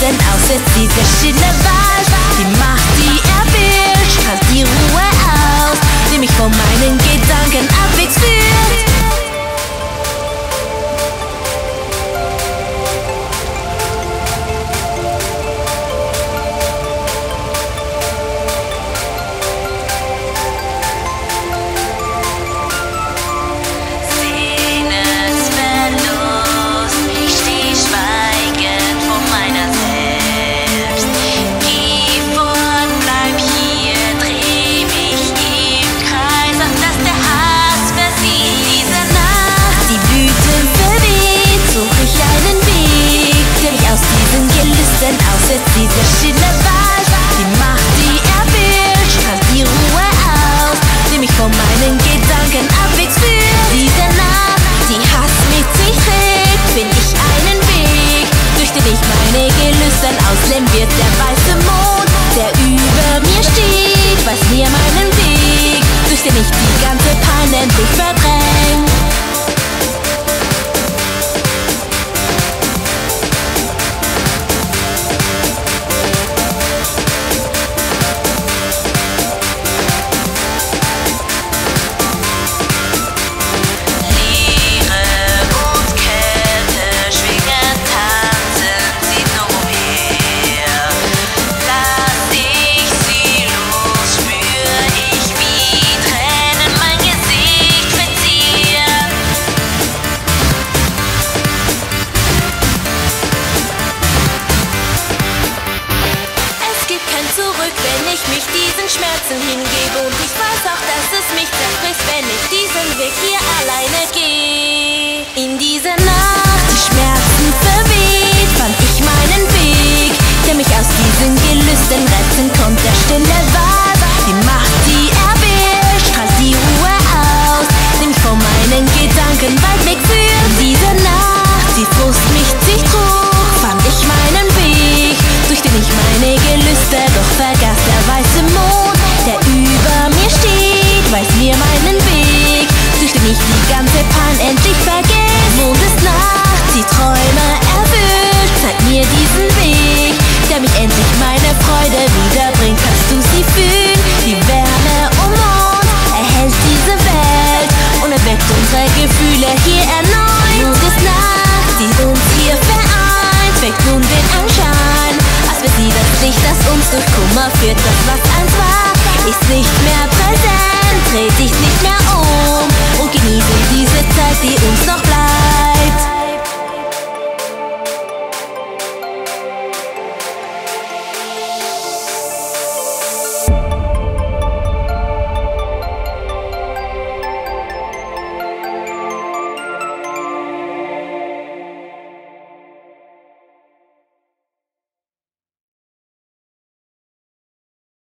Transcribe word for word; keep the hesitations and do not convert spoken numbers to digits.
Gelüsten aussetzt. Diese stille Wahl, die Macht, die erwischt, strahlt die Ruhe aus, die mich von meinen Gedanken abwegs führt. Aussetzt diese stille Wahl, die Macht, die erwischt, strahlt die Ruhe aus, die mich von meinen Gedanken abwegs führt. Diese Nacht, die Hass mit sich trägt, find ich einen Weg, durch den ich meine Gelüsten ausleben wird. Der weiße Mond, der über mir steht, weiß mir meinen Weg, durch den ich die ganze Pein endlich verdräng. Zurück, wenn ich mich diesen Schmerzen hingebe, und ich weiß auch, dass es mich zerfrisst, wenn ich diesen Weg hier alleine gehe. In dieser Nacht, die Schmerzen verweht, fand ich meinen Weg, der mich aus diesen Gelüsten retten konnte. Der stille Wahl, die Macht, die erwischt, strahlt die Ruhe aus, die mich von meinen Gedanken weit weg führt. Diese Nacht, die Frust mich sich trug, fand ich meinen Weg, durch den ich meine Gelüste doch vergaß. Der weiße Mond, der über mir steht, weiß mir meinen Weg, durch den ich die ganze Pein endlich vergess. Mondesnacht, die Träume erfüllt, zeigt mir diesen Weg, der mich endlich meine Freude wiederbringt. Kannst du sie fühlen? Die Wärme um uns erhält diese Welt und erweckt unsere Gefühle hier erneut. Mondesnacht, die uns hier vereint, weckt nun den Anschein, als wir sie das Licht, das uns durch Kummer führt. Das, was eins war, ist nicht mehr präsent, dreh dich nicht mehr um und genieße diese Zeit, die uns noch bleibt.